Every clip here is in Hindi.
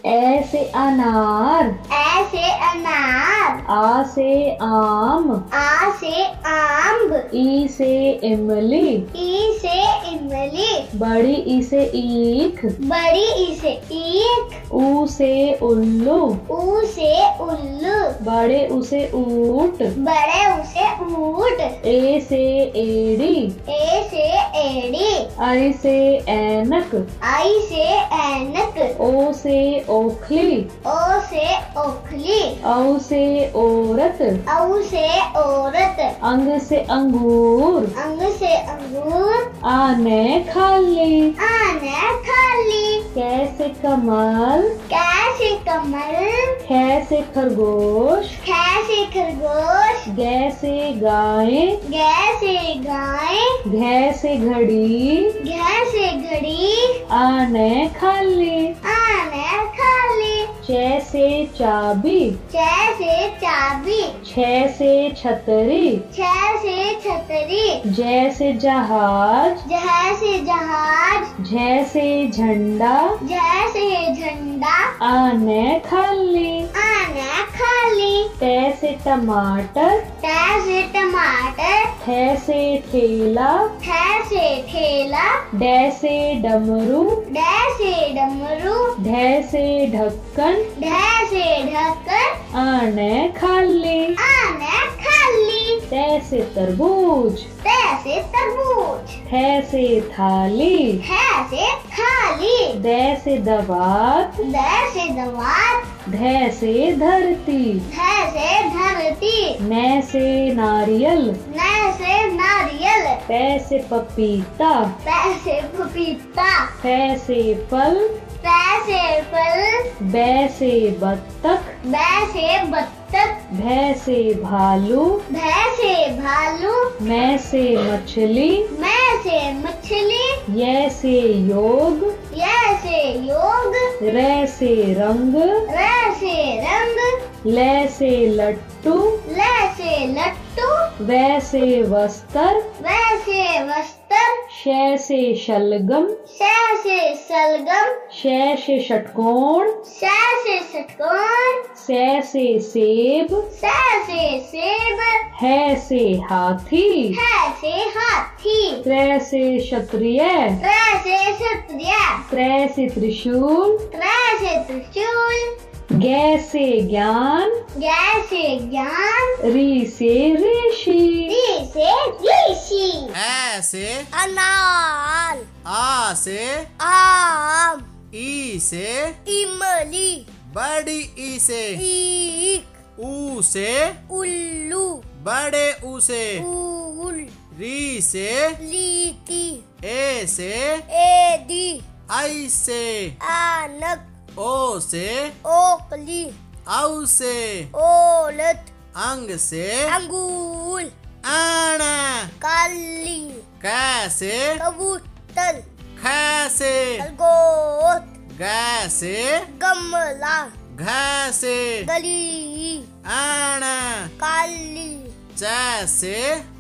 ए से अनार, ए से अनार, आ से आम, आ से आम, ई से इमली, ई से इमली, बड़ी ई से ईख, बड़ी ई से ईख, ऊ से उल्लू, ऊ से उल्लू, बड़े ऊ से ऊंट, बड़े ऊ से ऊंट, ए से एड़ी, ए से एड़ी, आई से ऐनक, आई से ऐनक, ओ से ओखली, ओ से ओखली, औ से औरत, औ से औरत, अंग से अंगूर, अंग से अंगूर, आने खाली, आने खाली, कैसे कमल, कैसे कमल, खे खरगोश, कैसे खरगोश, गैसे गाय, गैसे गाय, घैसे घड़ी, घैसे घड़ी, आने खाली, आने खाली, से चाबी, से चाबी, से छतरी, से छतरी, जैसे जहाज, जैसे जहाज, जैसे झंडा, जैसे झंडा, आने खाली, आने खाली, तैसे टमाटर, से टमाटर, से ठेला, से ठेला, से डमरू, से डमरू, से ढक्कन, से ढक्कन, आने खाली, आने खाली, तैसे तरबूज, से तरबूज, से थाली, से थाली, से दवात, से दवात, से धरती, से धरती, से नारियल, से नारियल, से पपीता, से पपीता, से फल, से फल, से बत्तख, से बत्तख, से भालू, से भालू, से मछली, से मछली, से योग, से योग, से रंग, से रंग, से लट्टू, से लट्टू, वैसे वस्त्र, वैसे वस्त्र, से शलगम, से सलगम, से षटकोण, से षटकोण, से सेब, से सेब, से हाथी, से हाथी, से क्षत्रिय, से क्षत्रिय, से त्रिशूल, से त्रिशूल, से ज्ञान, से ज्ञान, री से ऋषि, से ऋषि, ऐ से अनार, आ से आम, ई से इमली, बड़ी ई से ईख, ऊ से उल्लू, बड़े ऊ से ऊल, री से लीटी, ए से एडी, आई से आनक, ओ से ओकली, औ से ओलत, अंग से अंगूर, आना, काली, कैसे कबूतर, खैसे खरगोश, गैसे गमला, घैसे गली, आना, काली, जैसे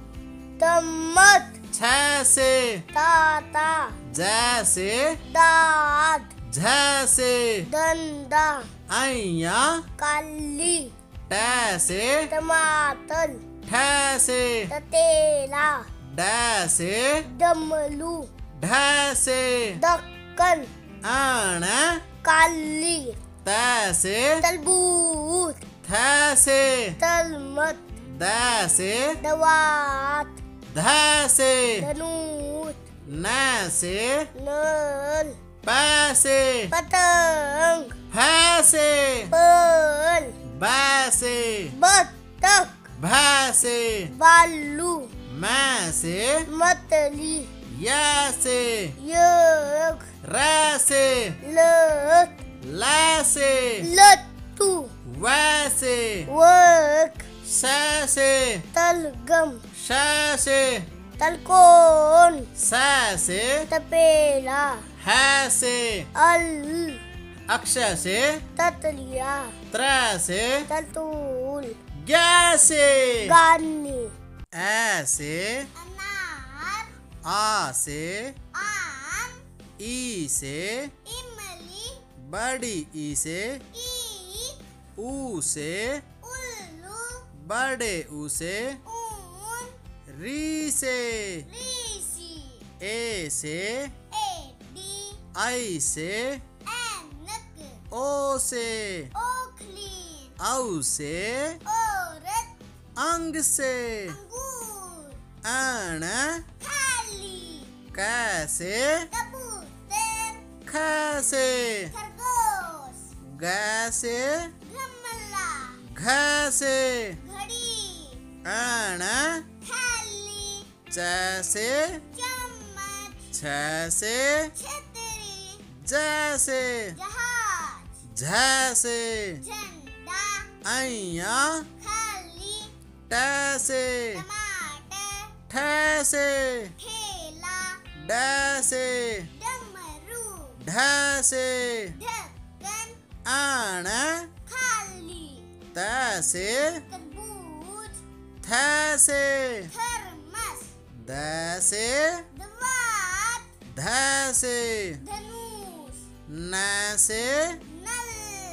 तमत, छैसे ताता, जैसे दांत, झैसे डंडा, ऐया काली, टैसे टमाटर, ठैसे ततेला, डैसे डमरू, ढैसे दक्कन, आण काली, तैसे तरबूज, थैसे तलमत, दैसे दवात, धैसे धनुष, नैसे नल, पैसे पतंग, फैसे पर्ल, बैसे बत्तख, भैसे बालू, मैसे मतली, यैसे योग, रैसे लत, लैसे लट्टू, वैसे वर्क, सैसे तलगम, शैसे तलकोन, सैसे तपेला, हैसे अल, अक्षय से ततलिया, त्रैसे तलतूल, गैसे गानी, ऐसे अनार, आ से आम, ई से इमली, बड़ी ई से ईक, ऊ से उल्लू, बड़े ऊ से ऊन, री से ऋषि, ए से एडी, आई से ऐनक, ओ से ओखली, औ से औरत, अंग से अंगूर, अण थाली, कैसे कबूतर, खसे खरगोश, गैसे गमला, घसे घड़ी, अण थाली, जैसे चम्मच, छसे छतरी, जैसे जहाज, झैसे झंडा, ऐया खाली, टैसे टमाटर, ठैसे ठेला, डैसे डमरू, ढैसे ढक्कन, आण खाली, तैसे तरबूज, थैसे थर्मस, दैसे दवात, धैसे धनुष, नैसे नल,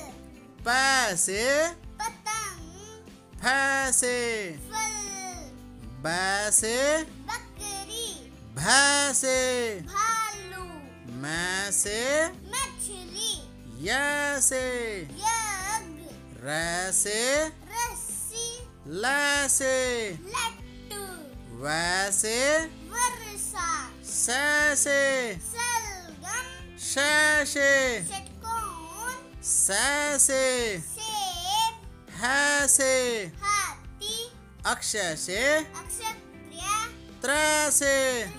पैसे पतंग, फैसे फल, बैसे बकरी, भैसे भालू, मैसे मछली, यैसे यज्ञ, रैसे रस्सी, लैसे लट्टू, वैसे वर्षा, सैसे सलगम, शैसे षटकोण, सैसे सेब, हैसे हाथी, अक्षय से अक्षत्रिय, त्रैसे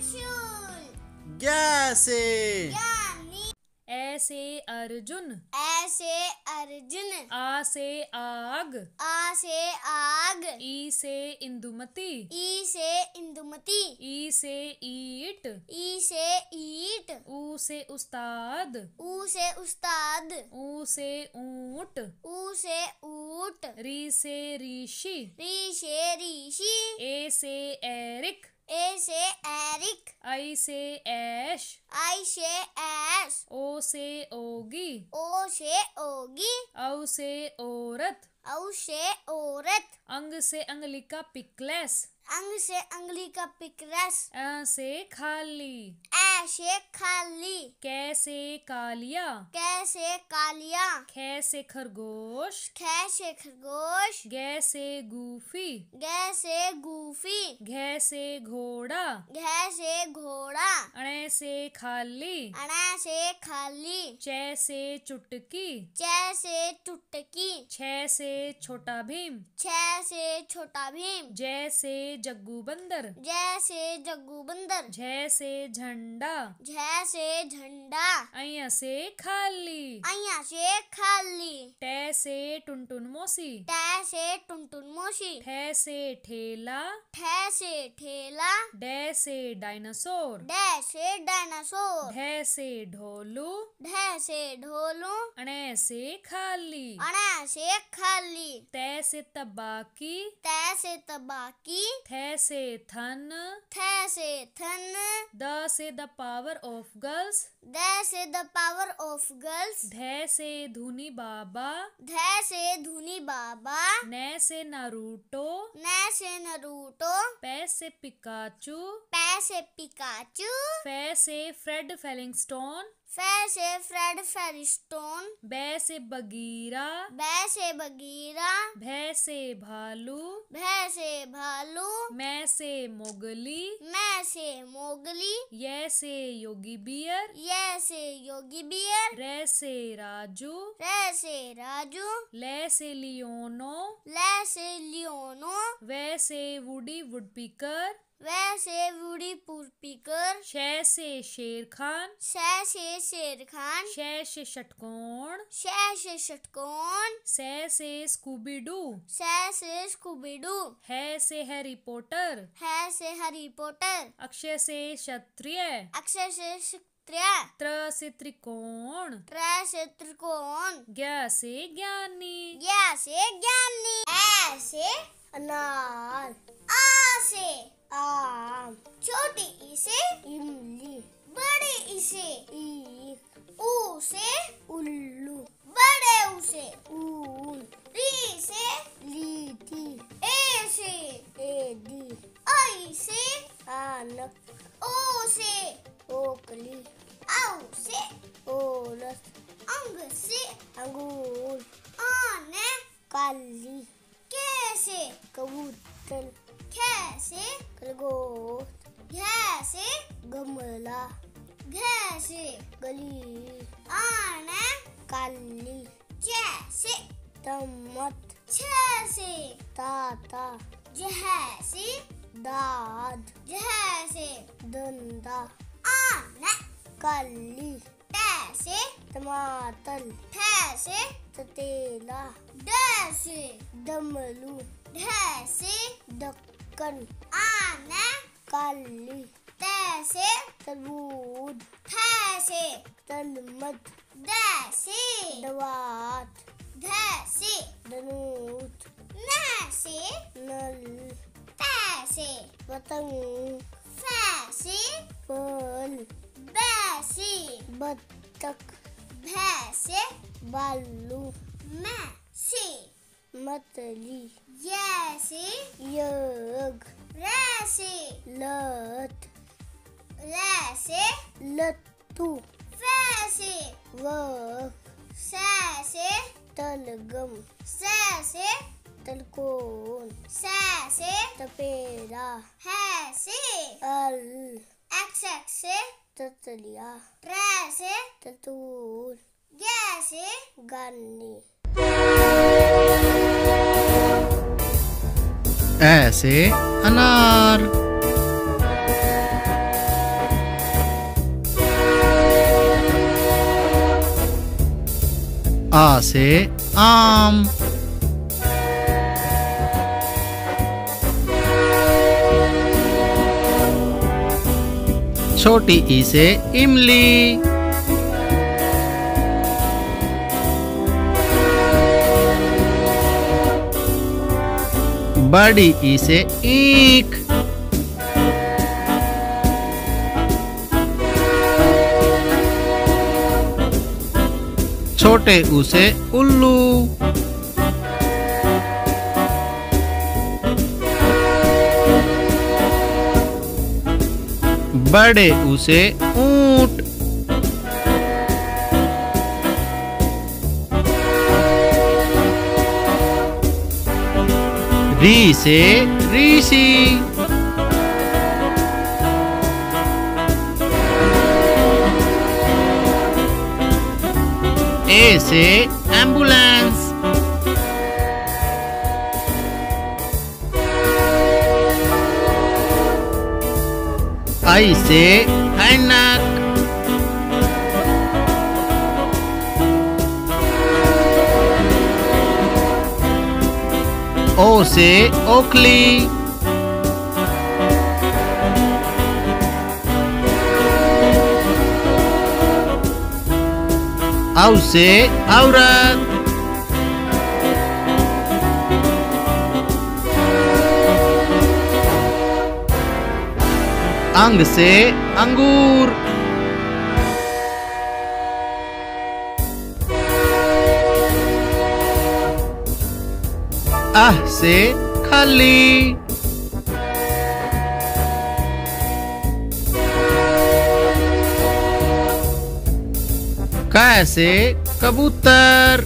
त्रिशूल, ग्यासे ज्ञानी, ऐसे अर्जुन, ऐसे अर्जुन, आ से आग, आ से आग, ई से इंदुमती, ई से इंदुमती, ई से ईट, ई से ईट, ऊ से उस्ताद, ऊ से उस्ताद, ऊ से ऊंट, ऊ से ऊट, री से ऋषि, री से ऋषि, ए से एरिक, ए से एरिक, आई से ऐश, आई से ऐश, ओ से ओगी, ओ से ओगी, औ से औरत, औ से औरत, अंग से अंगलिका पिकलेस, अंग से अंगली का पिकरस, अ से खाली, ऐसे खाली, कैसे कालिया, कैसे कालिया, खे खरगोश, कैसे खरगोश, गैसे गूफी, गैसे गूफी, घैसे घोड़ा, घैसे घोड़ा, अणे से खाली, अना से खाली, चैसे चुटकी, जैसे टुटकी, छह से छोटा भीम, छह से छोटा भीम, जैसे जग्गू बंदर, जैसे जग्गू बंदर, झैसे झंडा, जैसे झंडा, अया से खाली, अया से खाली, टे से टुनटुन मोसी, टे से टुनटुन मोशी, ठे से ठेला, ठे से ठेला, डे से डायनासोर, डे से डायनासोर, ढे से ढोलू, ढे से ढोलू, अणे से खाली, अना से खाली, ते से तबाकी, तै से तबाकी, थे से थन, थे से थन, द से द पावर ऑफ गर्ल्स, द से द पावर ऑफ गर्ल्स, धे से धुनी बाबा, ध से धुनी बाबा, ने से नारूटो, न से नरूटो, पे से पिकाचू, पै से पिकाचू, फे से फ्रेड फेलिंगस्टोन, फै से फ्रेड फेरिस्टोन, बे से बगीरा, बै से बगीरा, भे से भालू, भै से भालू, मैं से मोगली, मैं से मोगली, ये से योगी बियर, ये से योगी बियर, रे से राजू, रे से राजू, ले से लियोनो, ले से लियोनो, वे से वुडी वुडपीकर, वैसे वुडी पुरपीकर, शे से शेर खान, शै से शेर खान, शे से षटकोण, शै से षटकोण, से स्कूबी डू, शै से स्कूबीडू, है से हैरी पॉटर, है से हैरी पॉटर, अक्षय से क्षत्रिय, अक्षय से क्षत्रिय, त्र से त्रिकोण, त्रै से त्रिकोण, ज्ञ से ज्ञानी, ज्ञा से ज्ञानी, ऐ से अनार, आ से आम, छोटी ई से इमली, बड़ी ई से ईख, ऊ से उल्लू, बड़े ऊ से ऊन, री से लीठी, ए से एडी, आई से आनक, ओ से ओकली, औ से ओरस, अंग से अंगूर, आने काली, के से कबूतर, खे से खरगोश, घे से गमला, घे से गली, आने काली, चे से चम्मच, छे से ताता, जह से दाद, जह से दंदा, आने काली, टे से टमाटर, ठे से ततेला, डे से डमरू, ढे से ढक्कन, आने काली, ते से तरबूज, थे से तलमत, दे से दवात, धे से धनुष, न से नल, ते से पतंग, फे से फल, बे से बत्तख, भे से भालू, मैं से मछली, ये से यज्ञ, रे से लत, ले से लट्टू, फे से वक, से तलगम, से तलकोन, से तपेरा, है से अल, एक्स से ततलिया, रे से ततूर, गे से गानी। ऐसे अनार, आ से आम, छोटी ई से इमली, बड़ी ई से ईख, छोटे ऊ से उल्लू, बड़े ऊ से ऊंट, री से ऋषि, ए से एम्बुलेंस, आई से ऐनक, ओ से ओखली, औ से औरत, अंग से अंगूर, आह से खाली, कै से कबूतर,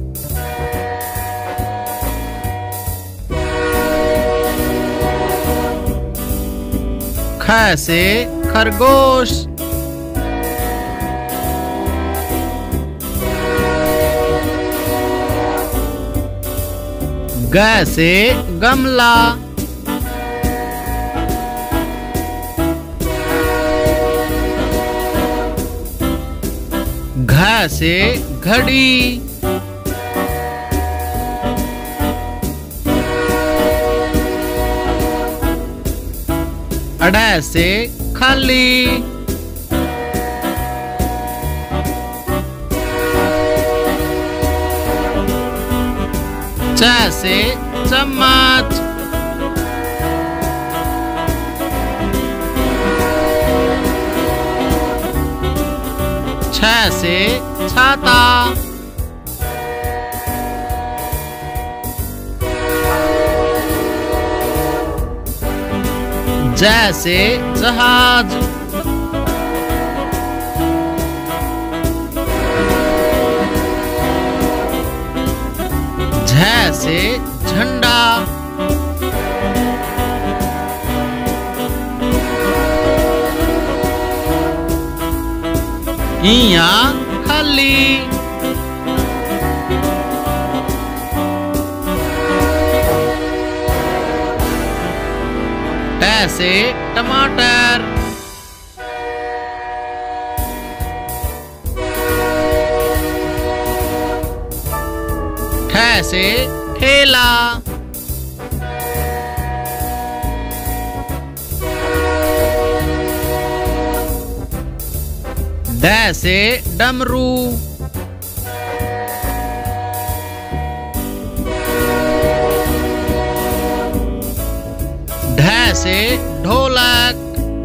ख से खरगोश, ग से गमला, घ से घड़ी, अड़ से खाली, च से चम्मच, छ छ से छाता। ज से जहाज। झ से झंडा। इया खाली। ट से टमाटर। ठ से ठेला। ड से डमरू। ढ से ढोलक।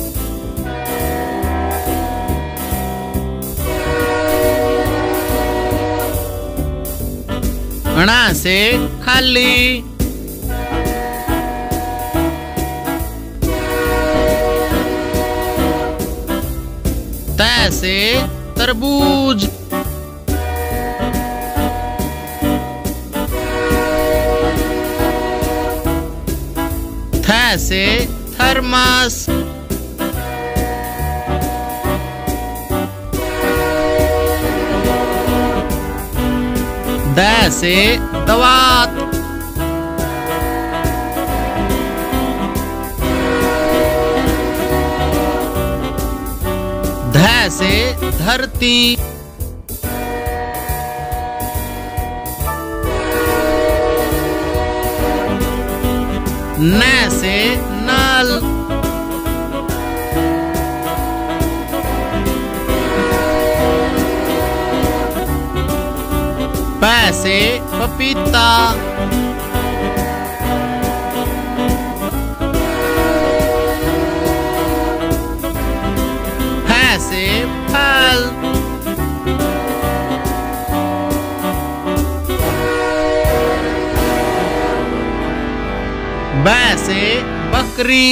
ण से खाली। त से तरबूज। थ से थर्मस। द से दवात। ध से धरती। न से नल। प से पपीता। फ से फल। ब से बकरी।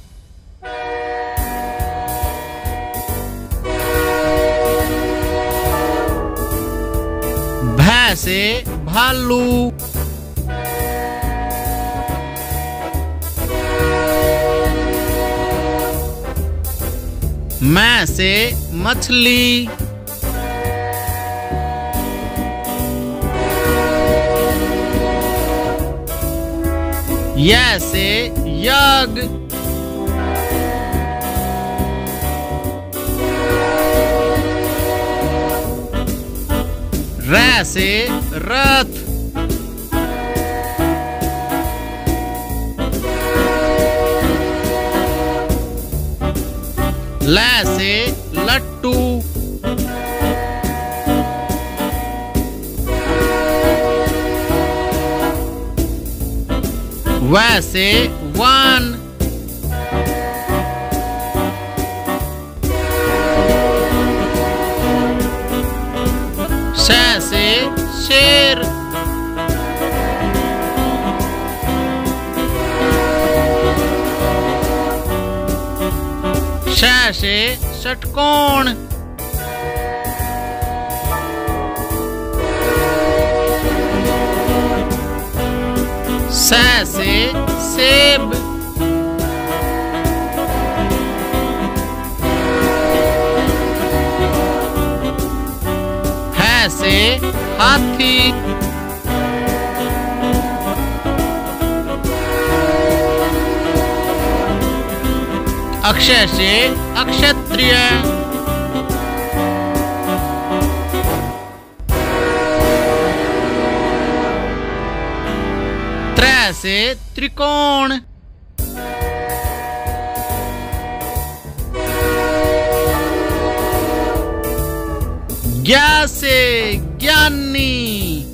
भ से भालू। म से मछली। य से यज्ञ। र से रथ। ल से लट्टू। व से वन। श से शेर। श से षटकोण। स से सेब। ह से हाथी। अक्ष से अक्षत्रिय। त्र से त्रिकोण। ज्ञ से ज्ञानी।